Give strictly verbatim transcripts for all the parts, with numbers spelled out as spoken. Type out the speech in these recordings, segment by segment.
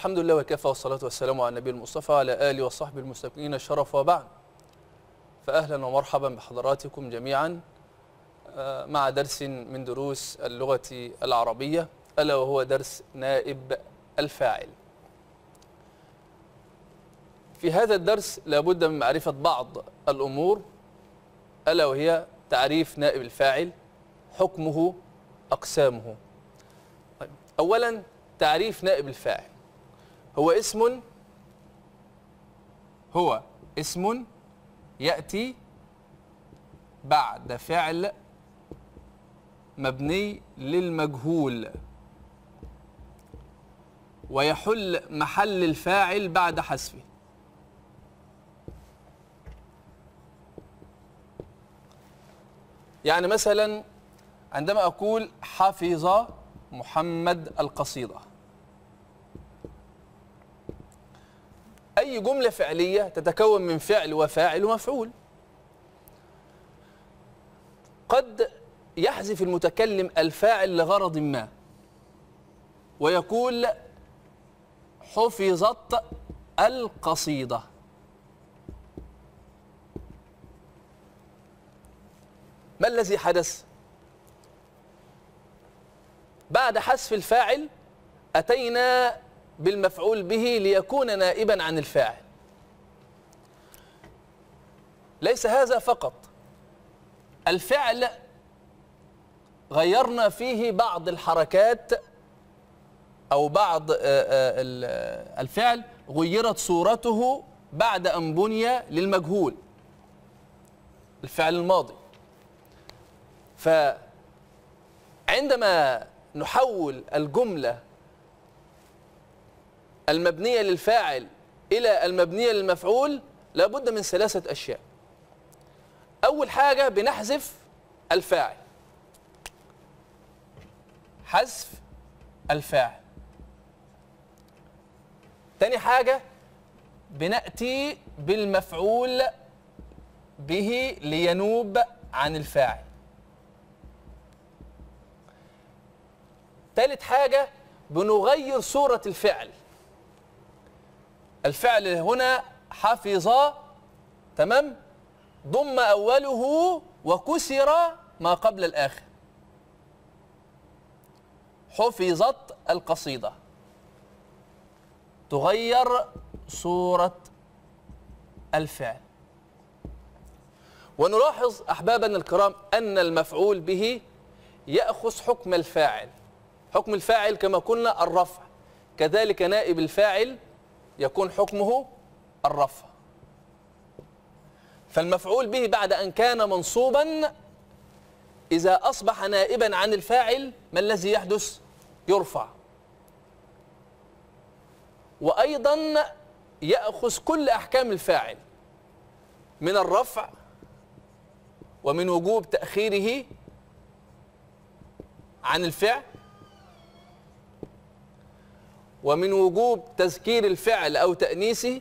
الحمد لله وكفى، والصلاة والسلام على النبي المصطفى وعلى آله وصحبه المستكملين الشرف، وبعد. فأهلا ومرحبا بحضراتكم جميعا مع درس من دروس اللغة العربية، ألا وهو درس نائب الفاعل. في هذا الدرس لابد من معرفة بعض الأمور، ألا وهي تعريف نائب الفاعل، حكمه، أقسامه. أولا تعريف نائب الفاعل: هو اسم هو اسم يأتي بعد فعل مبني للمجهول ويحل محل الفاعل بعد حذفه. يعني مثلا عندما أقول حفظ محمد القصيدة، أي جملة فعلية تتكون من فعل وفاعل ومفعول. قد يحذف المتكلم الفاعل لغرض ما ويقول حفظت القصيدة، ما الذي حدث؟ بعد حذف الفاعل أتينا بالمفعول به ليكون نائبا عن الفاعل. ليس هذا فقط، الفعل غيرنا فيه بعض الحركات أو بعض الفعل غيرت صورته بعد أن بني للمجهول، الفعل الماضي. فعندما نحول الجملة المبنية للفاعل إلى المبنية للمفعول لابد من ثلاثة أشياء. أول حاجة بنحذف الفاعل، حذف الفاعل. تاني حاجة بنأتي بالمفعول به لينوب عن الفاعل. ثالث حاجة بنغير صورة الفعل. الفعل هنا حفظ، تمام، ضم أوله وكسر ما قبل الآخر. حفظت القصيدة، تغير صورة الفعل. ونلاحظ أحبابنا الكرام أن المفعول به يأخذ حكم الفاعل. حكم الفاعل كما قلنا الرفع، كذلك نائب الفاعل يكون حكمه الرفع. فالمفعول به بعد أن كان منصوبا إذا أصبح نائبا عن الفاعل ما الذي يحدث؟ يرفع. وأيضا يأخذ كل أحكام الفاعل من الرفع ومن وجوب تأخيره عن الفعل ومن وجوب تذكير الفعل أو تأنيسه،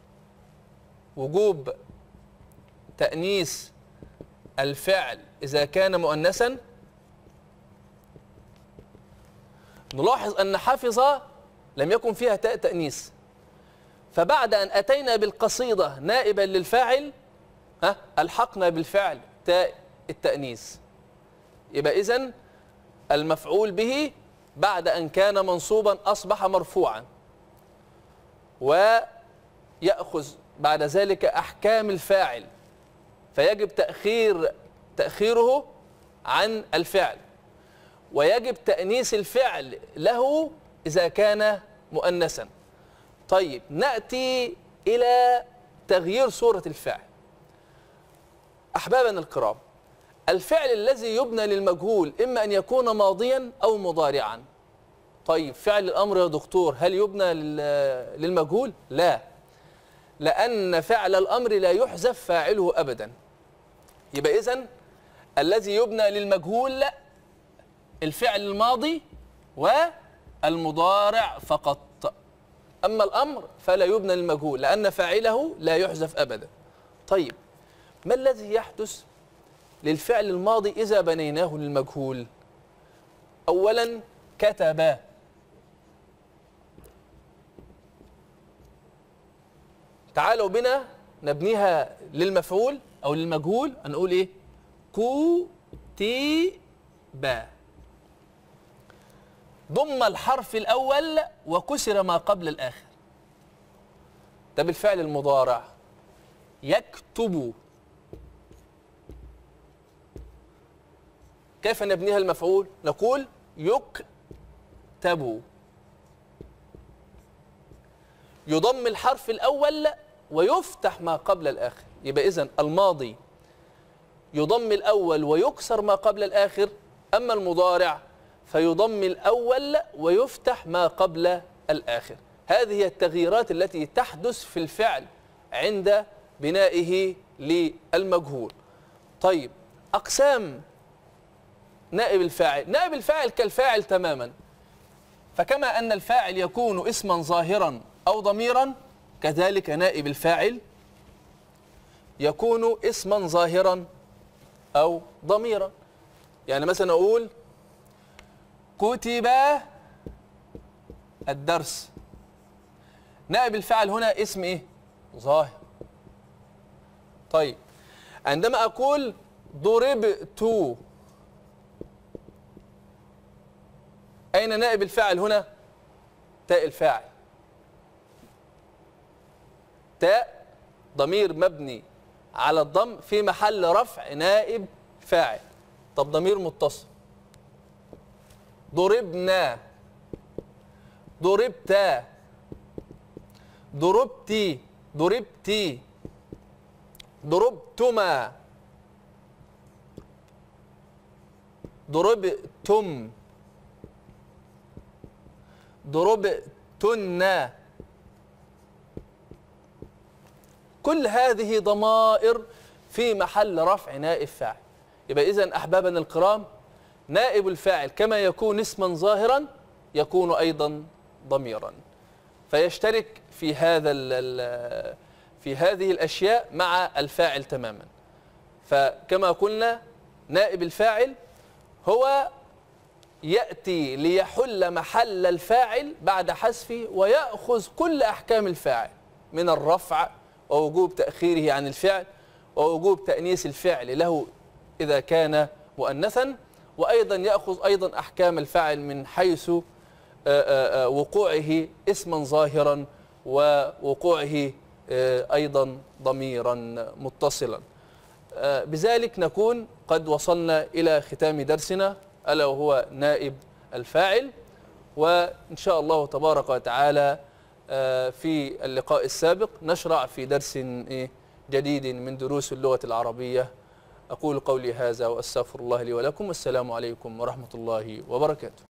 وجوب تأنيس الفعل إذا كان مؤنثا. نلاحظ أن حفظ لم يكن فيها تاء تأنيس، فبعد أن أتينا بالقصيدة نائبا للفاعل ها ألحقنا بالفعل تاء التأنيس. يبقى إذن المفعول به بعد أن كان منصوبا أصبح مرفوعا، ويأخذ بعد ذلك أحكام الفاعل، فيجب تأخير تأخيره عن الفعل، ويجب تأنيس الفعل له إذا كان مؤنثا. طيب نأتي إلى تغيير صورة الفعل. أحبابنا الكرام، الفعل الذي يبنى للمجهول إما أن يكون ماضيا أو مضارعا. طيب فعل الأمر يا دكتور هل يبنى للمجهول؟ لا، لأن فعل الأمر لا يحذف فاعله أبدا. يبقى إذن الذي يبنى للمجهول الفعل الماضي والمضارع فقط، أما الأمر فلا يبنى للمجهول لأن فاعله لا يحذف أبدا. طيب ما الذي يحدث للفعل الماضي إذا بنيناه للمجهول؟ أولا كتب، تعالوا بنا نبنيها للمفعول أو للمجهول. هنقول إيه؟ كتب. ضم الحرف الأول وكسر ما قبل الآخر. ده بالفعل المضارع. يكتب. كيف نبنيها المفعول؟ نقول يكتب. يضم الحرف الأول ويفتح ما قبل الآخر. يبقى إذن الماضي يضم الأول ويكسر ما قبل الآخر، أما المضارع فيضم الأول ويفتح ما قبل الآخر. هذه هي التغييرات التي تحدث في الفعل عند بنائه للمجهول. طيب، أقسام نائب الفاعل. نائب الفاعل كالفاعل تماما، فكما أن الفاعل يكون اسما ظاهرا أو ضميرا، كذلك نائب الفاعل يكون اسما ظاهرا أو ضميرا. يعني مثلا أقول كتب الدرس. نائب الفاعل هنا اسم إيه؟ ظاهر. طيب، عندما أقول ضربت، أين نائب الفاعل هنا؟ تاء الفاعل. تاء ضمير مبني على الضم في محل رفع نائب فاعل. طب ضمير متصل. ضربنا، ضربتا، ضربتي، ضربتي، ضربتما، ضربتم، ضربتن. كل هذه ضمائر في محل رفع نائب فاعل. يبقى إذن أحبابنا الكرام، نائب الفاعل كما يكون اسما ظاهرا يكون أيضا ضميرا، فيشترك في هذا في هذه الأشياء مع الفاعل تماما. فكما قلنا نائب الفاعل هو يأتي ليحل محل الفاعل بعد حذفه، ويأخذ كل أحكام الفاعل من الرفع ووجوب تأخيره عن الفعل ووجوب تأنيث الفعل له إذا كان مؤنثا، وأيضا يأخذ أيضا أحكام الفاعل من حيث وقوعه اسما ظاهرا ووقوعه أيضا ضميرا متصلا. بذلك نكون قد وصلنا إلى ختام درسنا، ألا وهو نائب الفاعل. وإن شاء الله تبارك وتعالى في اللقاء السابق نشرع في درس جديد من دروس اللغة العربية. أقول قولي هذا وأستغفر الله لي ولكم، والسلام عليكم ورحمة الله وبركاته.